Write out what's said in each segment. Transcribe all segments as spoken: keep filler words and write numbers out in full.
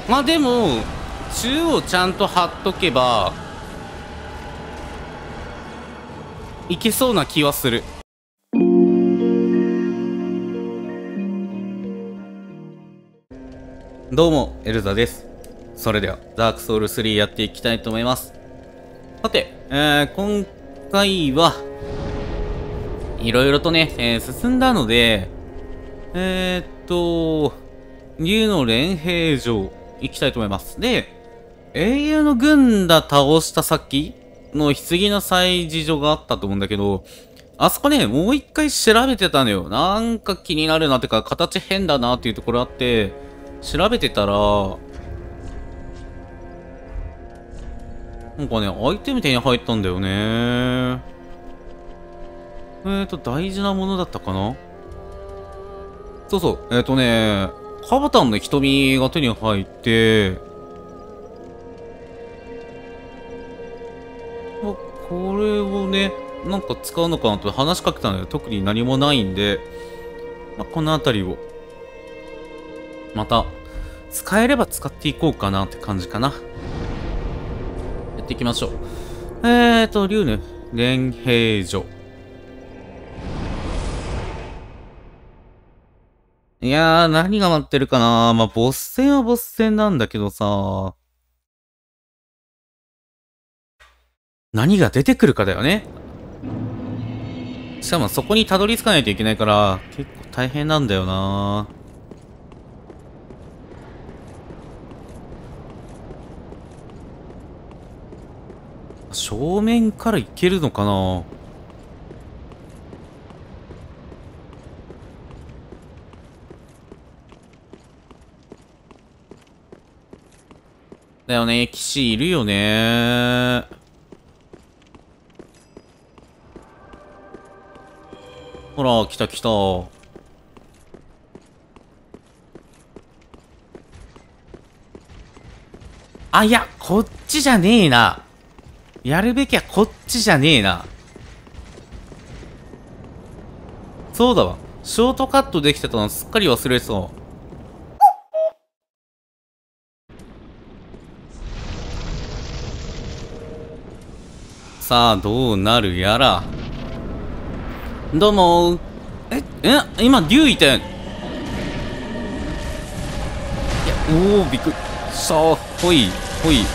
まあでも中央ちゃんと張っとけばいけそうな気はする。どうもエルザです。それではダークソウルスリーやっていきたいと思います。さて、えー、今回はいろいろとね、えー、進んだのでえー、っと竜の蓮平城行きたいと思います。で、英雄の軍団倒した先の棺の祭事所があったと思うんだけど、あそこね、もう一回調べてたのよ。なんか気になるなってか、形変だなっていうところあって、調べてたら、なんかね、アイテム手に入ったんだよね。えーと、大事なものだったかな？そうそう、えーとね、カバタンの瞳が手に入って、これをね、なんか使うのかなと話しかけたので、特に何もないんで、まあ、この辺りを、また、使えれば使っていこうかなって感じかな。やっていきましょう。えーと、竜ね、蓮平城。いやー、何が待ってるかな。まあ、ボス戦はボス戦なんだけどさ、何が出てくるかだよね。しかもそこにたどり着かないといけないから、結構大変なんだよな。正面から行けるのかな。だよね、騎士いるよね。ほら、来た来た。あ、いや、こっちじゃねえな。やるべきはこっちじゃねえな。そうだわ。ショートカットできてたのすっかり忘れてたわ。さあ、どうなるやら。どうもー。え、え、今、竜いたよ。いや、おー、びっくりした。ほい、ほい。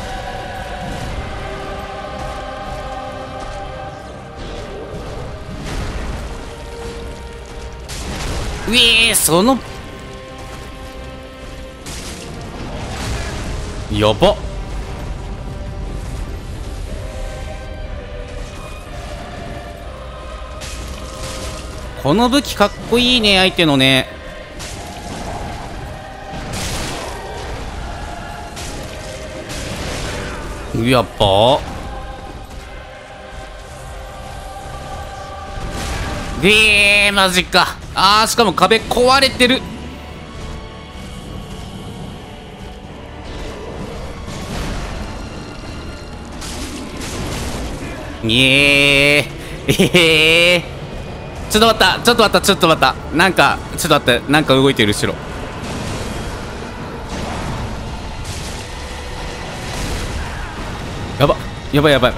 うえー、その、やば。この武器かっこいいね、相手のね。やっぱえー、マジか。あー、しかも壁壊れてる。いえー、えーちょっと待った、ちょっと待った、ちょっと待った。なんか、ちょっと待って、なんか動いてる、後ろ。やば、やばいやばい。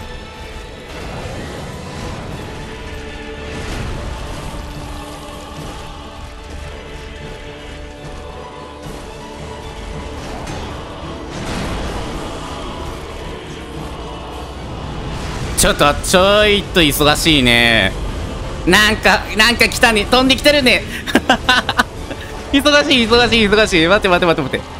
ちょっと、ちょいと忙しいね。なんか、なんか来たね。飛んできてるね。忙しい、忙しい、忙しい。待って待って待って待って。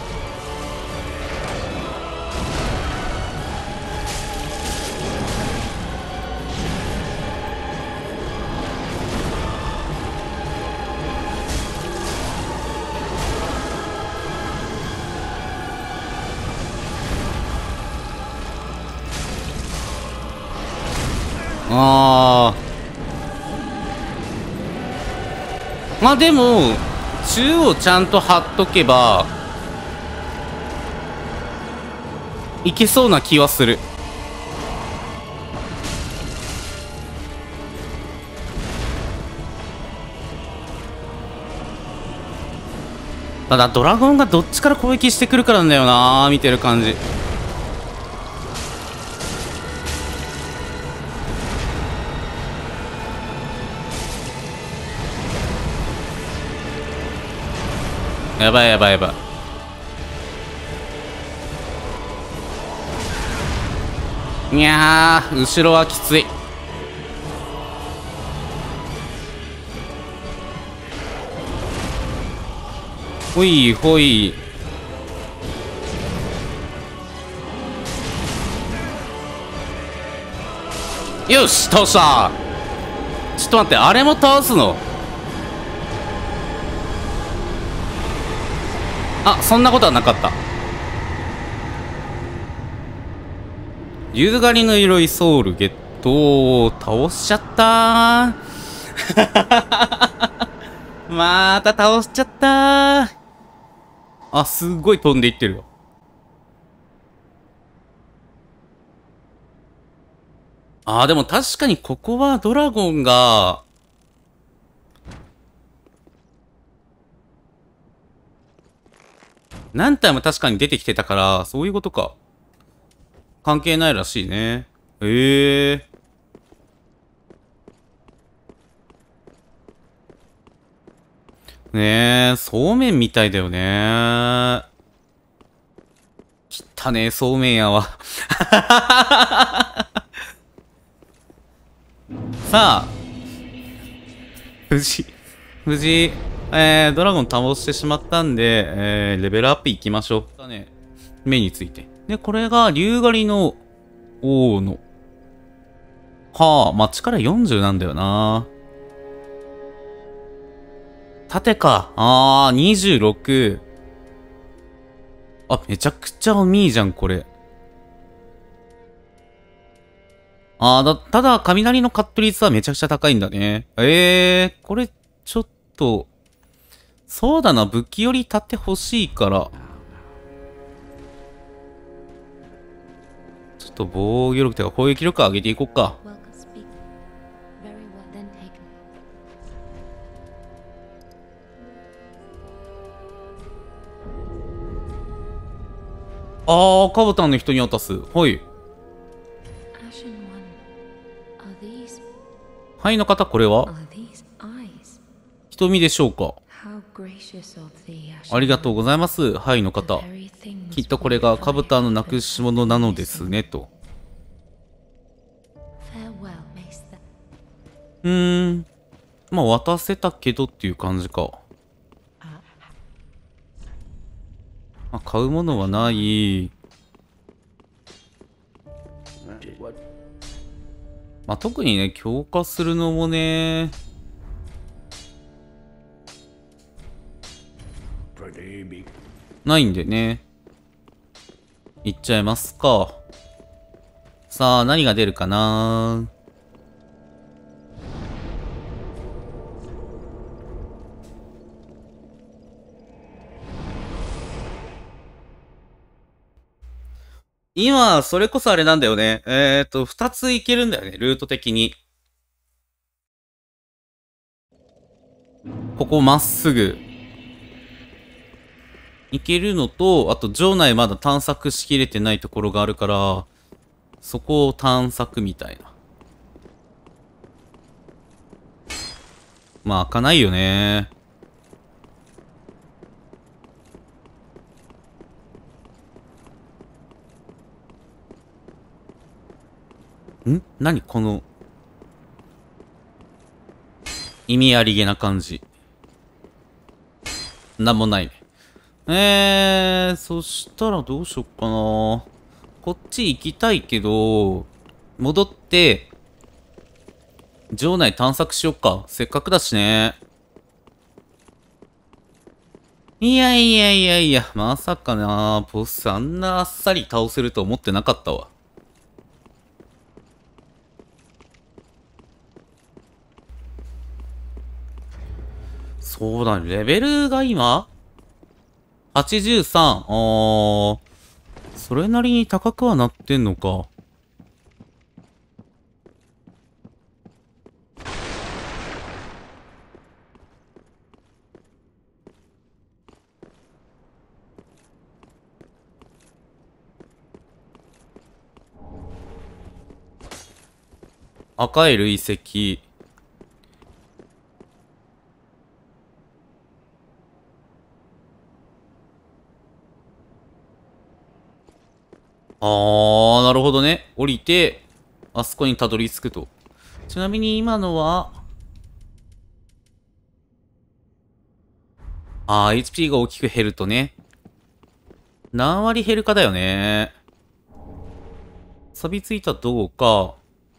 あー。まあでも中央ちゃんと張っとけばいけそうな気はする。 ただドラゴンがどっちから攻撃してくるからなんだよな、見てる感じ。やばいやばいやばい。いやー、後ろはきつい。ほいほい。よし、倒した。ちょっと待って、あれも倒すの？あ、そんなことはなかった。夕狩りの鎧ソウルゲット。倒しちゃったーまた倒しちゃったー。あ、すっごい飛んでいってるよ。あー、でも確かにここはドラゴンが、何体も確かに出てきてたから、そういうことか。関係ないらしいね。へえ。ねえ、そうめんみたいだよね。汚ねえそうめんやわ。さあ、無事、無事、えー、ドラゴン倒してしまったんで、えー、レベルアップいきましょう。だね、目について。で、これが、竜狩りの王の。はあ、まあ、力よんじゅうなんだよな。縦か。あー、にじゅうろく。あ、めちゃくちゃおみーじゃん、これ。あーだ、ただ、雷のカット率はめちゃくちゃ高いんだね。えー、これ、ちょっと、そうだな、武器より盾欲しいから。ちょっと防御力というか攻撃力上げていこうか。あー、カブタンの人に渡す。はい。はいの方、これは瞳でしょうか。ありがとうございます。はいの方。きっとこれがカブタンのなくし物なのですね、と。うーん。まあ、渡せたけどっていう感じか。まあ、買うものはない。まあ、特にね、強化するのもね。ないんでね。いっちゃいますか。さあ、何が出るかな。今、それこそあれなんだよね。えっと、二ついけるんだよね、ルート的に。ここまっすぐ。行けるのと、あと城内まだ探索しきれてないところがあるから、そこを探索みたいな。まあ開かないよね。ん？何この、意味ありげな感じ。なんもないね。えー、そしたらどうしよっかな。こっち行きたいけど、戻って、城内探索しよっか。せっかくだしね。いやいやいやいや、まさかな。ボスあんなあっさり倒せると思ってなかったわ。そうだね。レベルが今はちじゅうさん。あー。それなりに高くはなってんのか。 赤い累積。あー、なるほどね。降りて、あそこにたどり着くと。ちなみに今のは、あー、エイチピー が大きく減るとね。何割減るかだよね。錆びついた銅か。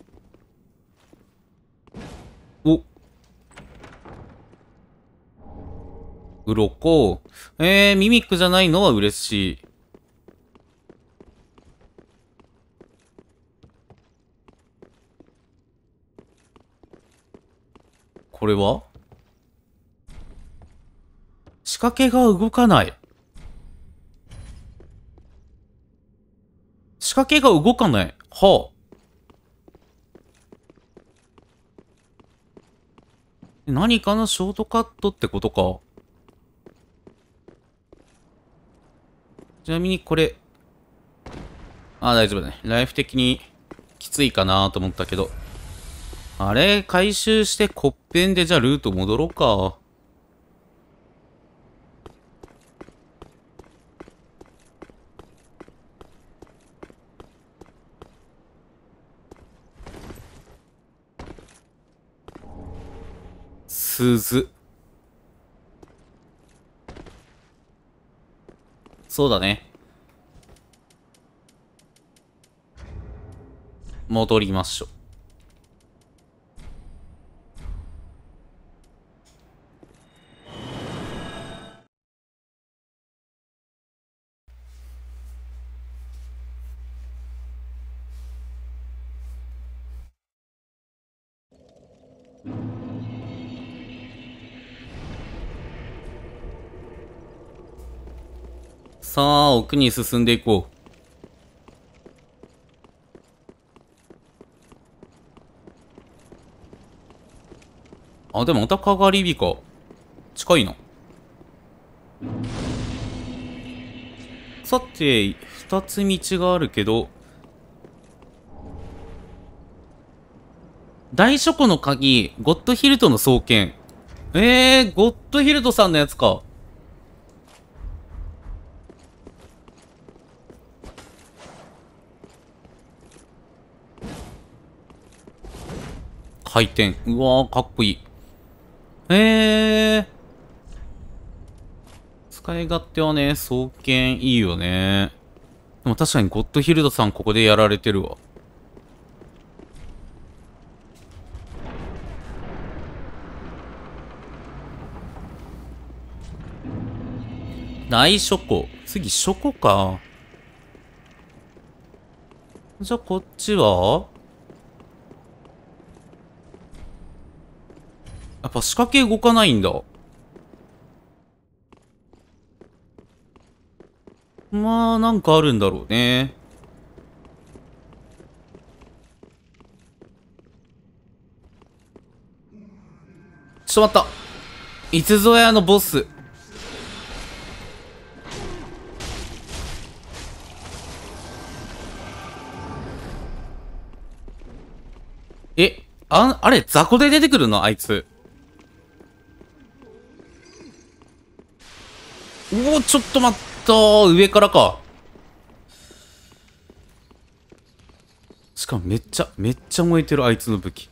お、鱗。えー、ミミックじゃないのは嬉しい。これは仕掛けが動かない。仕掛けが動かない。はあ。何かのショートカットってことか。ちなみにこれ。あ、大丈夫だね。ライフ的にきついかなと思ったけど。あれ回収してコッペンでじゃあルート戻ろうか。鈴。そうだね。戻りましょう。さあ、奥に進んでいこう。あ、でもまたかがり火か。近いな。さて、二つ道があるけど、大書庫の鍵、ゴッドヒルトの双剣。えー、ゴッドヒルトさんのやつか。回転。うわー、かっこいい。えー。使い勝手はね、双剣いいよね。でも確かにゴッドヒルトさんここでやられてるわ。大書庫。次、書庫か。じゃあ、こっちはやっぱ仕掛け動かないんだ。まあ、なんかあるんだろうね。ちょっと待った。いつぞやのボス。え、あ、あれ、雑魚で出てくるのあいつ。うお、ちょっと待ったー。上からか。しかもめっちゃ、めっちゃ燃えてる、あいつの武器。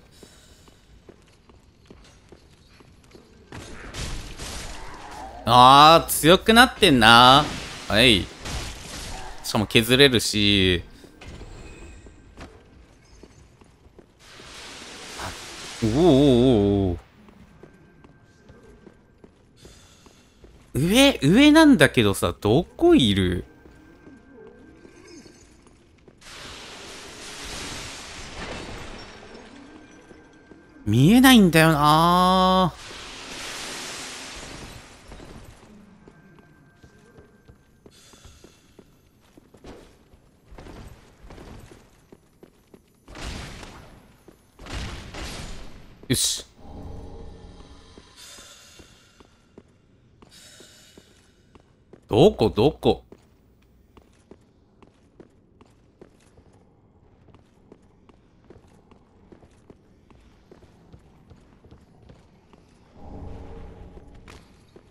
あー、強くなってんな。はい。しかも削れるし。おーおーおーおー。上、上なんだけどさ、どこいる？見えないんだよなー。よし。どこどこ？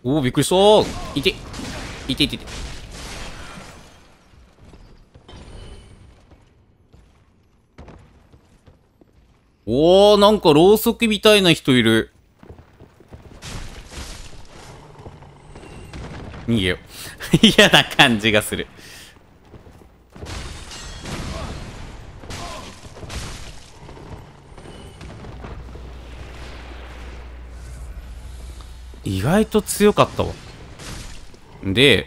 おお、びっくりしたー。いて。いていていて。おー、なんかろうそくみたいな人いる。逃げよ。嫌な感じがする。意外と強かったわ。で、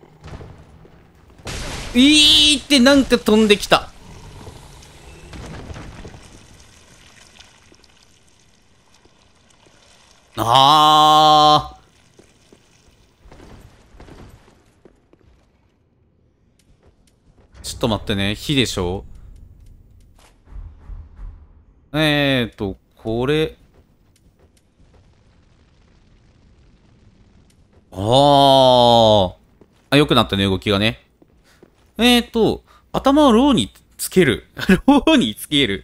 いーってなんか飛んできた。あー。ちょっと待ってね。火でしょ。えーと、これ。あー。あ、良くなったね、動きがね。えーと、頭をローにつける。ローにつける。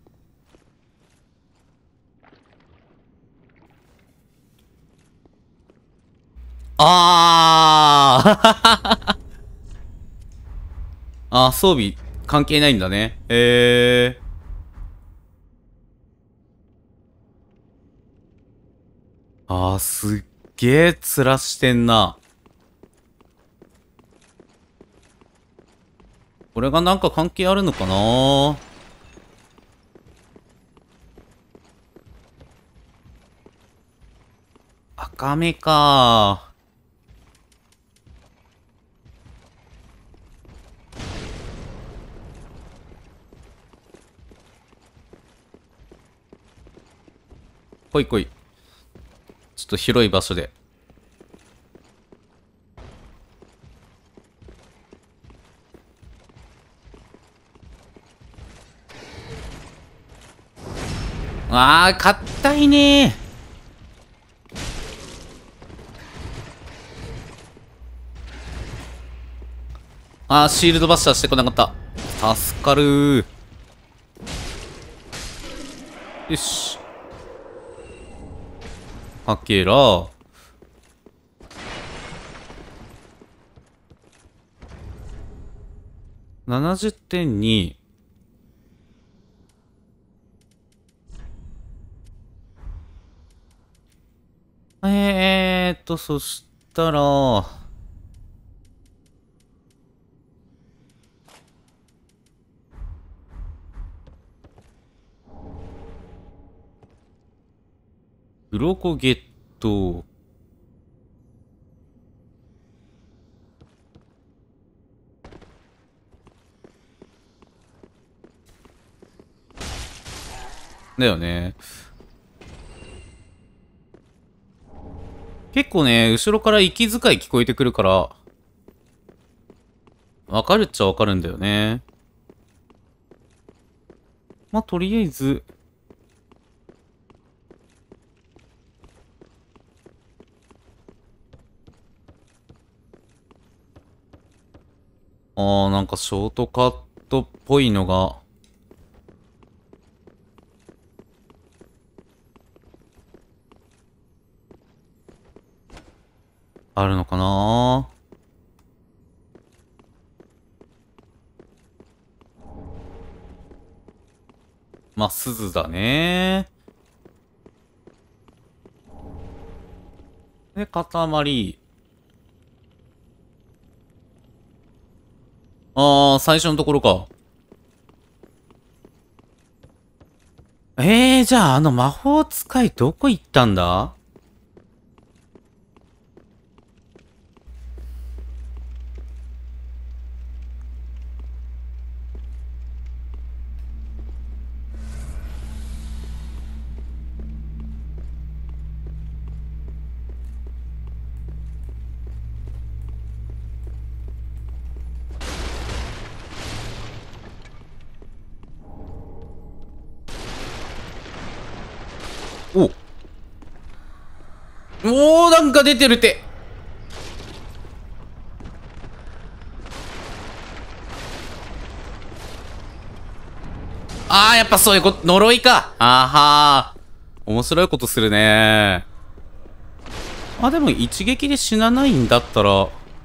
あー。あー、装備関係ないんだね。へー。あー、すっげーつらしてんな。これがなんか関係あるのかな。赤目か。来い来い。ちょっと広い場所で。あー、硬いねー。あー、シールドバスターしてこなかった。助かるー。よし。かけら。ななじゅってんに。えーっと、そしたら、鱗ゲット。だよね。結構ね、後ろから息遣い聞こえてくるから、わかるっちゃわかるんだよね。まあ、とりあえず、あー、なんかショートカットっぽいのが、あるのかな。まあ、鈴だね。で、塊。あー、最初のところか。えー、じゃああの魔法使いどこ行ったんだ。おおー、なんか出てるって。あー、やっぱそういうこと、呪いか。あーはー。面白いことするね。 あ、でも一撃で死なないんだったら、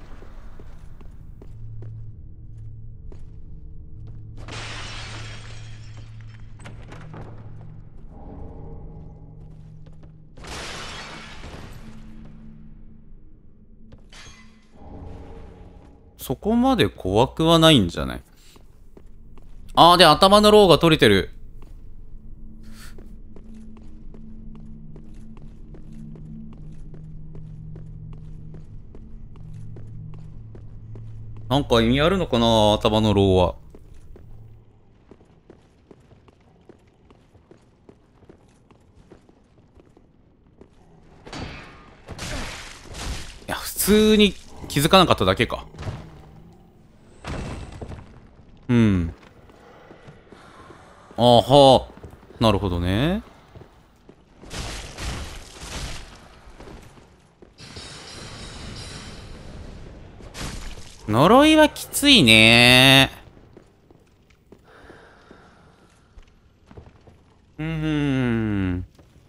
そこまで怖くはないんじゃない？あー、で、頭のローが取れてる。なんか意味あるのかな、頭のローは。いや、普通に気づかなかっただけか。うん。あはー。なるほどね。呪いはきついねー。うーん。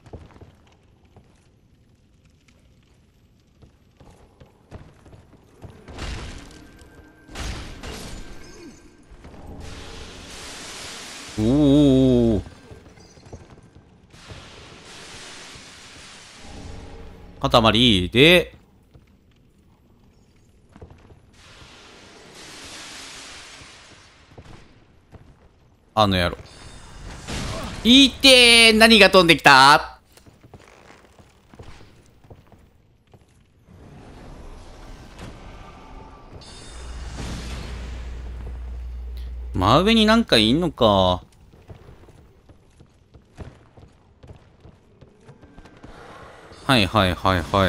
おお。塊で、あの野郎。いってー、何が飛んできた？真上になんかいんのか。はいはいはいはい。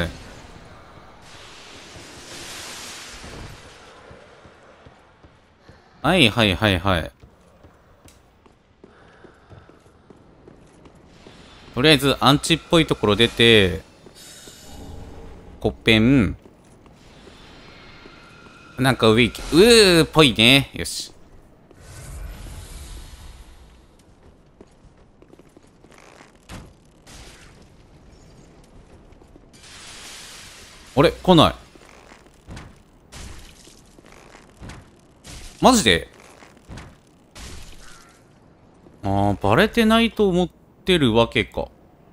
はいはいはいはい。とりあえずアンチっぽいところ出て、コッペン。なんか上行き、うーっぽいね。よし。あれ来ない。マジで？ああ、バレてないと思ってるわけか。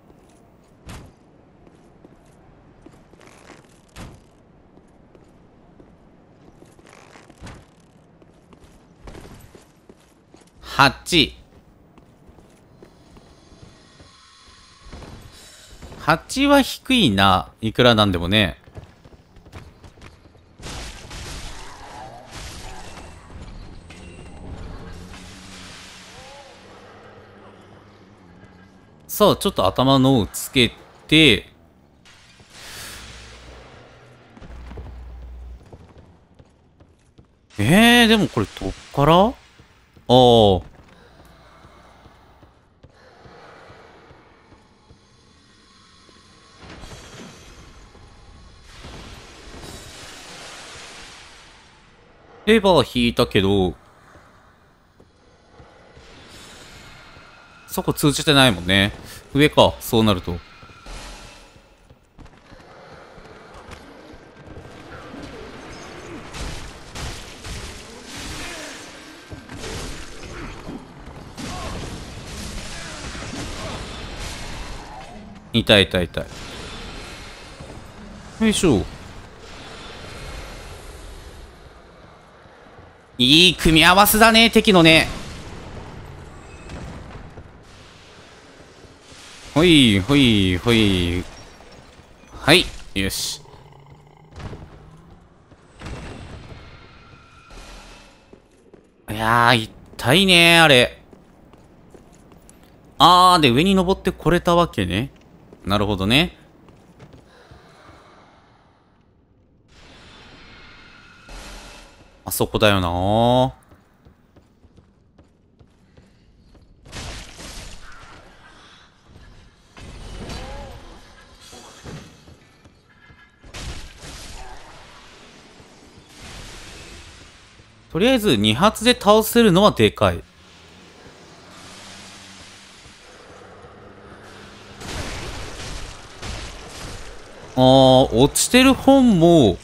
はち。はちは低いな。いくらなんでもね。さあ、ちょっと頭のをつけて、えー、でもこれどっから？ああ。レバー引いたけど、そこ通じてないもんね。上か、そうなると。痛い痛い痛い。よいしょ。いい組み合わせだね、敵のね。ほい、ほい、ほい。はい、よし。いやー、痛いねー、あれ。あー、で、上に登ってこれたわけね。なるほどね。あそこだよなー。とりあえずに発で倒せるのはでかい。 あー、落ちてる本も、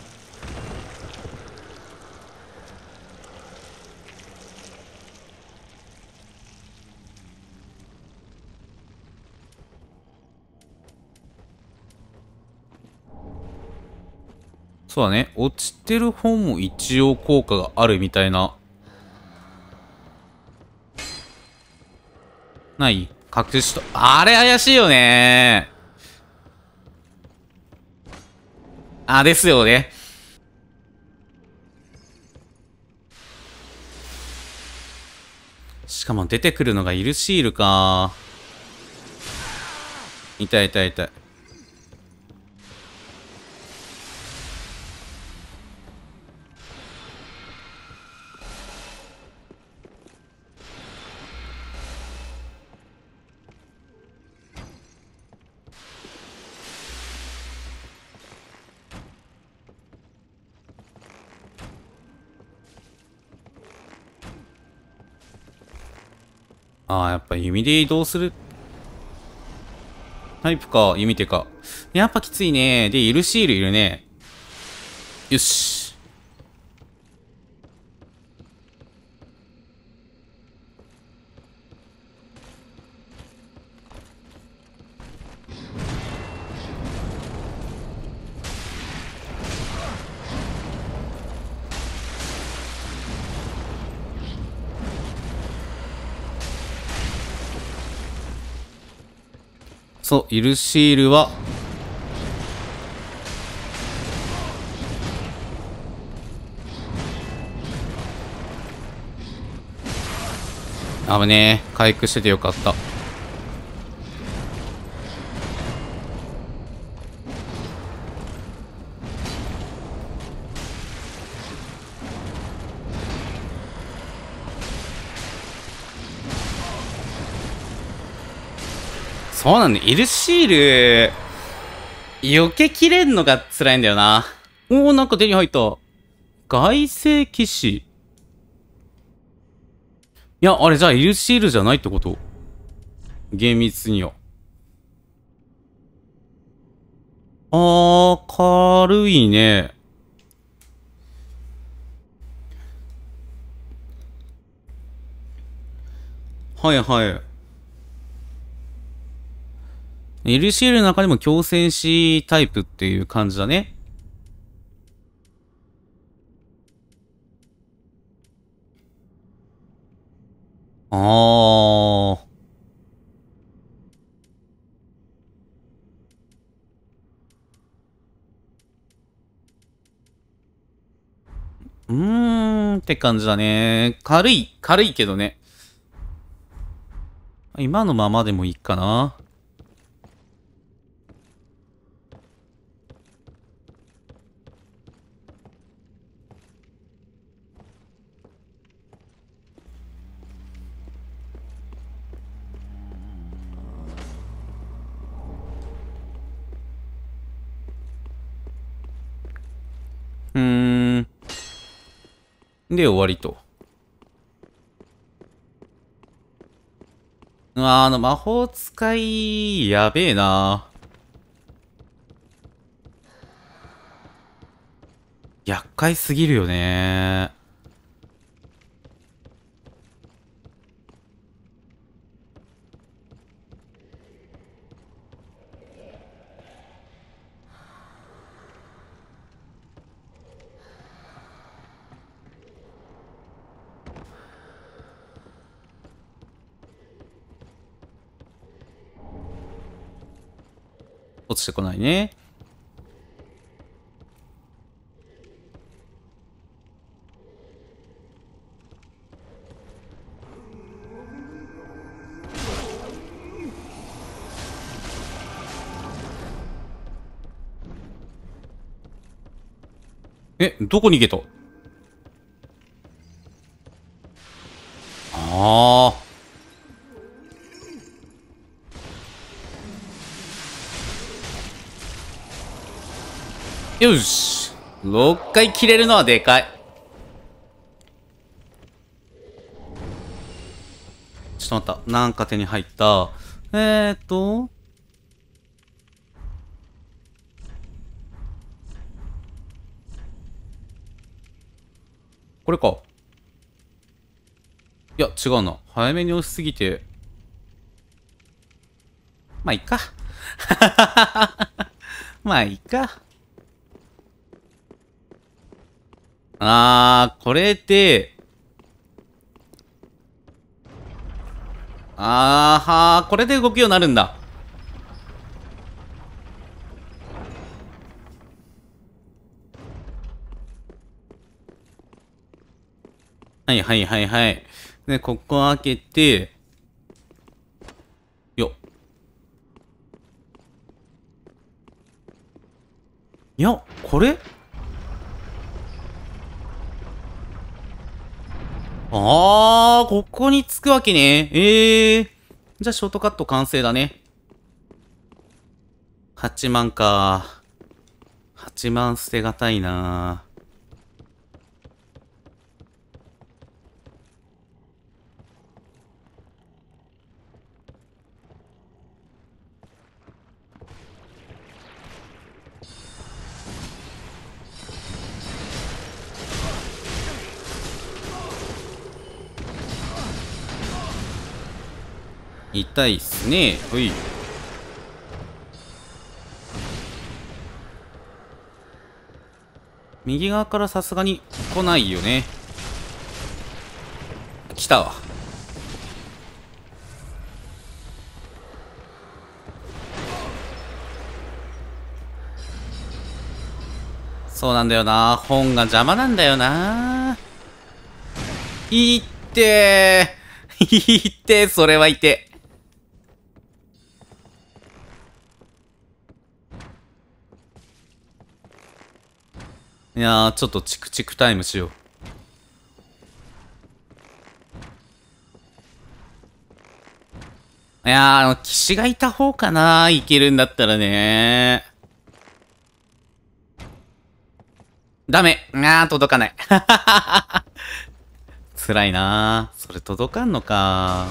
そうだね。落ちてる本も一応効果があるみたいな。ない隠しと、あれ怪しいよねー。あ、ですよね。しかも出てくるのがイルシールか。痛い痛い痛い。ああ、やっぱ弓で移動するタイプか、弓手か。やっぱきついね。で、イルシールいるね。よし。そう、イルシールは、あぶねえ。回復しててよかった。そうなんだ。イルシール、避けきれんのが辛いんだよな。おお、なんか手に入った。外星騎士。いや、あれじゃあイルシールじゃないってこと？厳密には。あー、軽いね。はいはい。イルシールの中でも強戦士タイプっていう感じだね。あー。うーんって感じだね。軽い、軽いけどね。今のままでもいいかな。うーん。で、終わりと。うわー、あの魔法使い、やべえな。厄介すぎるよね。落ちてこないね。え、どこ逃げた？あー。よし。ろっかい切れるのはでかい。ちょっと待った。なんか手に入った。えーっと。 これか。いや、違うな。早めに押しすぎて。まあ、いっか。まあ、いっか。あー、これで、あーはー、これで動くようになるんだ。はいはいはいはい。で、ここ開けて、よっ。いや、これあー、ここに着くわけね。ええー。じゃあ、ショートカット完成だね。はちまんか。はちまん捨てがたいな。痛いっすね。ほい。右側からさすがに来ないよね。来たわ。そうなんだよな。本が邪魔なんだよな。いってー。いってー、それはいて。いやー、ちょっとチクチクタイムしよう。いやー、あの、騎士がいた方かな。いけるんだったらね。ダメ。あー、届かない。辛いなー。それ届かんのか。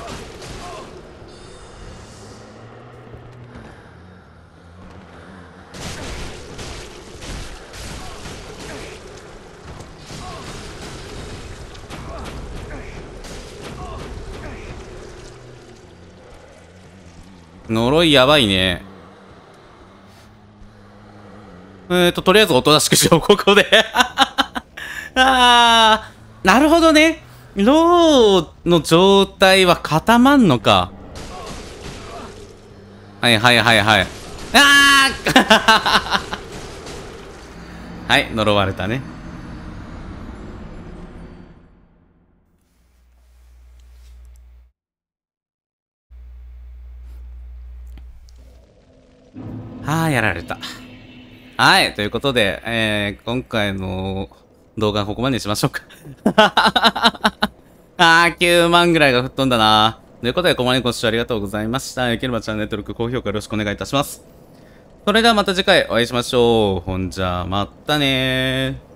呪いやばいね。えーと、とりあえずおとなしくしよう、ここで。あー、なるほどね。ローの状態は固まんのか。はいはいはいはい。あーはい、呪われたね。はあ、やられた。はい、ということで、えー、今回の動画はここまでにしましょうか。あー、きゅうまんぐらいが吹っ飛んだな。ということで、ここまでご視聴ありがとうございました。よければチャンネル登録、高評価よろしくお願いいたします。それではまた次回お会いしましょう。ほんじゃ、またねー。